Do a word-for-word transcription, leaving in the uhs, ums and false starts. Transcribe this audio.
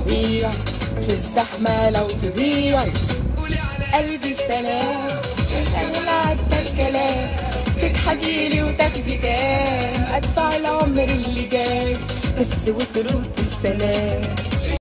تضيع في الزحمة لو تضيع. قلبي السلام انا عدى الكلام، تضحكيلي وتاخدي كام، ادفع العمر اللي جاي بس وترد السلام.